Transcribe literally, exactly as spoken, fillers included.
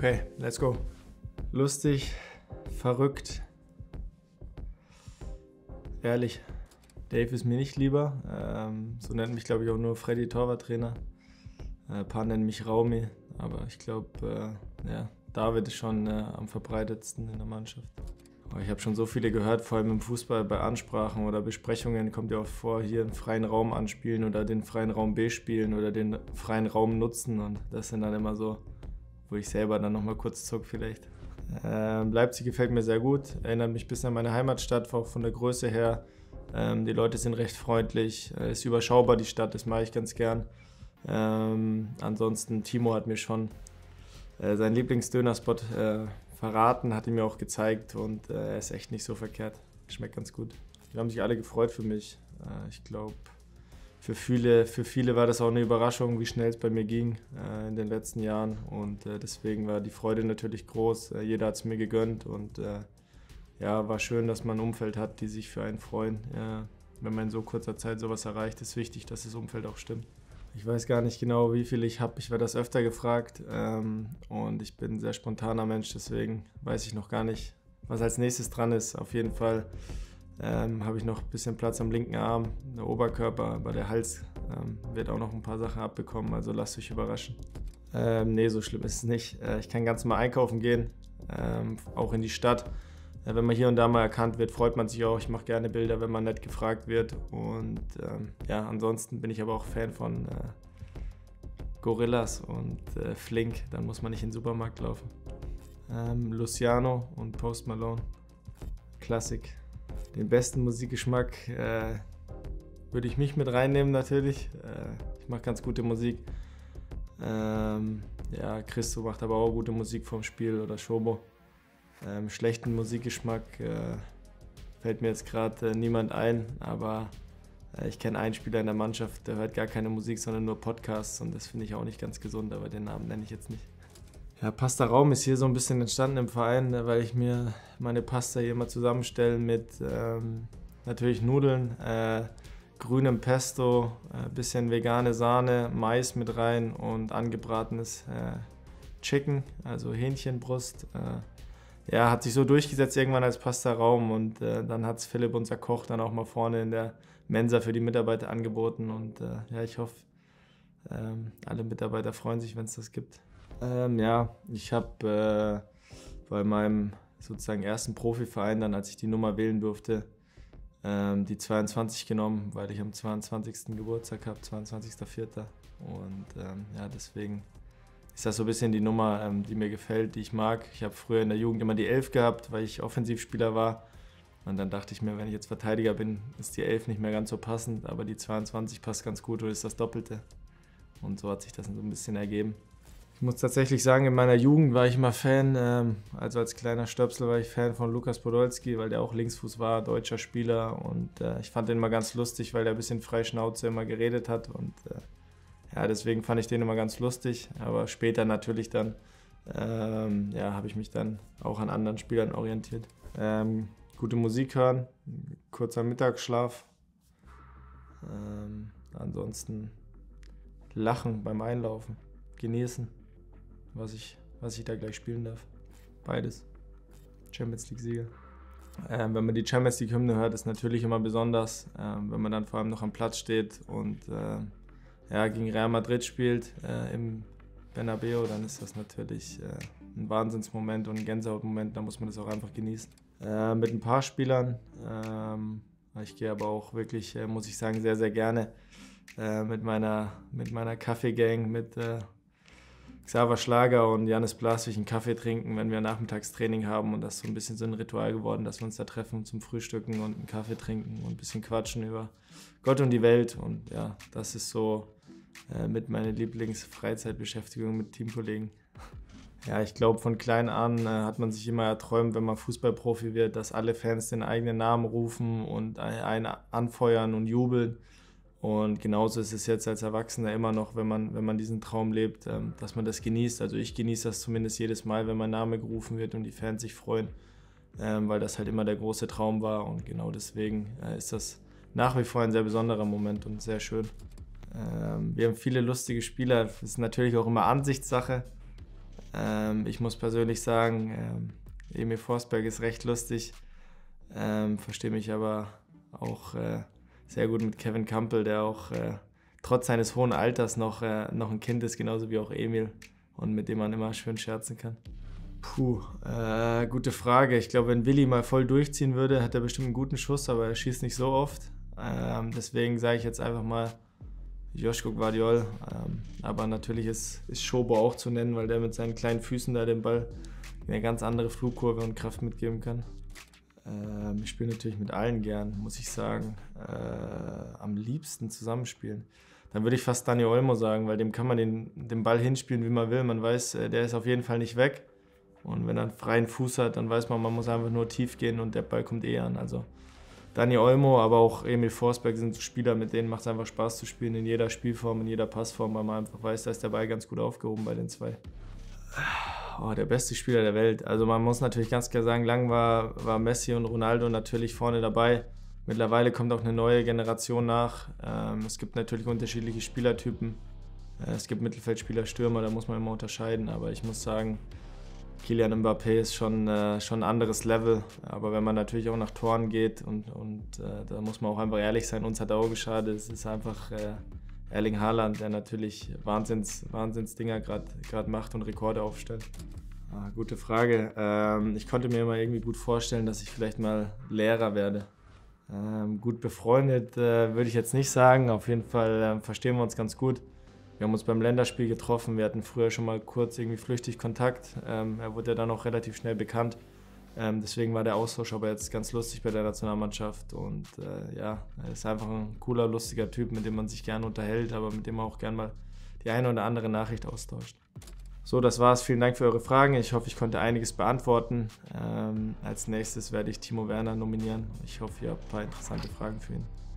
Okay, let's go. Lustig, verrückt, ehrlich. Dave ist mir nicht lieber. Ähm, so nennt mich, glaube ich, auch nur Freddy, Torwarttrainer. Äh, ein paar nennen mich Raumi, aber ich glaube, äh, ja, David ist schon äh, am verbreitetsten in der Mannschaft. Aber ich habe schon so viele gehört, vor allem im Fußball bei Ansprachen oder Besprechungen kommt ja oft vor, hier einen freien Raum anspielen oder den freien Raum B spielen oder den freien Raum nutzen, und das sind dann immer so, wo ich selber dann nochmal kurz zuck vielleicht. Ähm, Leipzig gefällt mir sehr gut, erinnert mich ein bisschen an meine Heimatstadt, auch von der Größe her. Ähm, die Leute sind recht freundlich, äh, ist überschaubar die Stadt, das mache ich ganz gern. Ähm, ansonsten, Timo hat mir schon äh, seinen Lieblingsdönerspot äh, verraten, hat ihn mir auch gezeigt, und äh, er ist echt nicht so verkehrt, schmeckt ganz gut. Die haben sich alle gefreut für mich. Äh, ich glaube, für viele, für viele war das auch eine Überraschung, wie schnell es bei mir ging äh, in den letzten Jahren, und äh, deswegen war die Freude natürlich groß. Äh, jeder hat es mir gegönnt, und äh, ja, war schön, dass man ein Umfeld hat, die sich für einen freuen. Ja, wenn man in so kurzer Zeit sowas erreicht, ist wichtig, dass das Umfeld auch stimmt. Ich weiß gar nicht genau, wie viel ich habe. Ich werde das öfter gefragt ähm, und ich bin ein sehr spontaner Mensch, deswegen weiß ich noch gar nicht, was als nächstes dran ist. Auf jeden Fall ähm, habe ich noch ein bisschen Platz am linken Arm, der Oberkörper, aber der Hals ähm, wird auch noch ein paar Sachen abbekommen, also lasst euch überraschen. Ähm, nee, so schlimm ist es nicht. Äh, ich kann ganz mal einkaufen gehen, ähm, auch in die Stadt. Wenn man hier und da mal erkannt wird, freut man sich auch. Ich mache gerne Bilder, wenn man nett gefragt wird. Und ähm, ja, ansonsten bin ich aber auch Fan von äh, Gorillas und äh, Flink. Dann muss man nicht in den Supermarkt laufen. Ähm, Luciano und Post Malone. Klassik. Den besten Musikgeschmack äh, würde ich mich mit reinnehmen natürlich. Äh, ich mache ganz gute Musik. Ähm, ja, Christo macht aber auch gute Musik vorm Spiel, oder Shobo. Ähm, schlechten Musikgeschmack äh, fällt mir jetzt gerade äh, niemand ein, aber äh, ich kenne einen Spieler in der Mannschaft, der hört gar keine Musik, sondern nur Podcasts, und das finde ich auch nicht ganz gesund, aber den Namen nenne ich jetzt nicht. Ja, Pasta Raum ist hier so ein bisschen entstanden im Verein, äh, weil ich mir meine Pasta hier mal zusammenstelle mit ähm, natürlich Nudeln, äh, grünem Pesto, äh, bisschen vegane Sahne, Mais mit rein und angebratenes äh, Chicken, also Hähnchenbrust. Äh, Ja, hat sich so durchgesetzt irgendwann als Pasta Raum, und äh, dann hat es Philipp, unser Koch, dann auch mal vorne in der Mensa für die Mitarbeiter angeboten, und äh, ja, ich hoffe, ähm, alle Mitarbeiter freuen sich, wenn es das gibt. Ähm, ja, ich habe äh, bei meinem sozusagen ersten Profiverein dann, als ich die Nummer wählen durfte, ähm, die zweiundzwanzig genommen, weil ich am zweiundzwanzigsten Geburtstag habe, zweiundzwanzigster vierter Und ähm, ja, deswegen ist das so ein bisschen die Nummer, ähm, die mir gefällt, die ich mag. Ich habe früher in der Jugend immer die elf gehabt, weil ich Offensivspieler war. Und dann dachte ich mir, wenn ich jetzt Verteidiger bin, ist die elf nicht mehr ganz so passend, aber die zweiundzwanzig passt ganz gut und ist das Doppelte. Und so hat sich das so ein bisschen ergeben. Ich muss tatsächlich sagen, in meiner Jugend war ich immer Fan, ähm, also als kleiner Stöpsel war ich Fan von Lukas Podolski, weil der auch Linksfuß war, deutscher Spieler. Und äh, ich fand den immer ganz lustig, weil der ein bisschen frei Schnauze immer geredet hat. Und äh, ja, deswegen fand ich den immer ganz lustig, aber später natürlich dann, ähm, ja, habe ich mich dann auch an anderen Spielern orientiert. Ähm, gute Musik hören, kurzer Mittagsschlaf, ähm, ansonsten lachen beim Einlaufen, genießen, was ich, was ich da gleich spielen darf. Beides. Champions League-Sieger. Ähm, wenn man die Champions League-Hymne hört, ist natürlich immer besonders, ähm, wenn man dann vor allem noch am Platz steht und äh, ja, gegen Real Madrid spielt äh, im Bernabeu, dann ist das natürlich äh, ein Wahnsinnsmoment und ein Gänsehautmoment, da muss man das auch einfach genießen. Äh, mit ein paar Spielern, ähm, ich gehe aber auch wirklich, äh, muss ich sagen, sehr, sehr gerne äh, mit meiner, mit meiner Kaffeegang, mit äh, Xaver Schlager und Janis Blaswig einen Kaffee trinken, wenn wir Nachmittagstraining haben, und das ist so ein bisschen so ein Ritual geworden, dass wir uns da treffen zum Frühstücken und einen Kaffee trinken und ein bisschen quatschen über Gott und die Welt, und ja, das ist so äh, mit meiner Lieblingsfreizeitbeschäftigung mit Teamkollegen. Ja, ich glaube, von klein an äh, hat man sich immer erträumt, wenn man Fußballprofi wird, dass alle Fans den eigenen Namen rufen und einen anfeuern und jubeln. Und genauso ist es jetzt als Erwachsener immer noch, wenn man, wenn man diesen Traum lebt, ähm, dass man das genießt. Also ich genieße das zumindest jedes Mal, wenn mein Name gerufen wird und die Fans sich freuen, ähm, weil das halt immer der große Traum war. Und genau deswegen äh, ist das nach wie vor ein sehr besonderer Moment und sehr schön. Ähm, wir haben viele lustige Spieler, das ist natürlich auch immer Ansichtssache. Ähm, ich muss persönlich sagen, ähm, Emil Forsberg ist recht lustig, ähm, verstehe mich aber auch äh, sehr gut mit Kevin Campbell, der auch äh, trotz seines hohen Alters noch, äh, noch ein Kind ist, genauso wie auch Emil und mit dem man immer schön scherzen kann. Puh, äh, gute Frage. Ich glaube, wenn Willi mal voll durchziehen würde, hat er bestimmt einen guten Schuss, aber er schießt nicht so oft. Ähm, deswegen sage ich jetzt einfach mal Joško Gvardiol. Ähm, aber natürlich ist, ist Schobo auch zu nennen, weil der mit seinen kleinen Füßen da den Ball eine ganz andere Flugkurve und Kraft mitgeben kann. Ähm, ich spiele natürlich mit allen gern, muss ich sagen. Äh, am liebsten zusammenspielen. Dann würde ich fast Dani Olmo sagen, weil dem kann man den, den Ball hinspielen, wie man will. Man weiß, der ist auf jeden Fall nicht weg. Und wenn er einen freien Fuß hat, dann weiß man, man muss einfach nur tief gehen und der Ball kommt eh an. Also Dani Olmo, aber auch Emil Forsberg sind so Spieler, mit denen macht es einfach Spaß zu spielen, in jeder Spielform, in jeder Passform, weil man einfach weiß, da ist der Ball ganz gut aufgehoben bei den zwei. Oh, der beste Spieler der Welt. Also man muss natürlich ganz klar sagen, lang war, war Messi und Ronaldo natürlich vorne dabei. Mittlerweile kommt auch eine neue Generation nach. Ähm, es gibt natürlich unterschiedliche Spielertypen. Äh, es gibt Mittelfeldspieler, Stürmer, da muss man immer unterscheiden. Aber ich muss sagen, Kylian Mbappé ist schon, äh, schon ein anderes Level, aber wenn man natürlich auch nach Toren geht und, und äh, da muss man auch einfach ehrlich sein, uns hat er auch geschadet, es ist einfach äh, Erling Haaland, der natürlich Wahnsinns, Wahnsinnsdinger gerade macht und Rekorde aufstellt. Ah, gute Frage. Ähm, ich konnte mir immer irgendwie gut vorstellen, dass ich vielleicht mal Lehrer werde. Ähm, gut befreundet äh, würde ich jetzt nicht sagen, auf jeden Fall äh, verstehen wir uns ganz gut. Wir haben uns beim Länderspiel getroffen, wir hatten früher schon mal kurz irgendwie flüchtig Kontakt. Ähm, er wurde ja dann auch relativ schnell bekannt. Ähm, deswegen war der Austausch aber jetzt ganz lustig bei der Nationalmannschaft. Und äh, ja, er ist einfach ein cooler, lustiger Typ, mit dem man sich gerne unterhält, aber mit dem man auch gerne mal die eine oder andere Nachricht austauscht. So, das war's. Vielen Dank für eure Fragen. Ich hoffe, ich konnte einiges beantworten. Ähm, als nächstes werde ich Timo Werner nominieren. Ich hoffe, ihr habt ein paar interessante Fragen für ihn.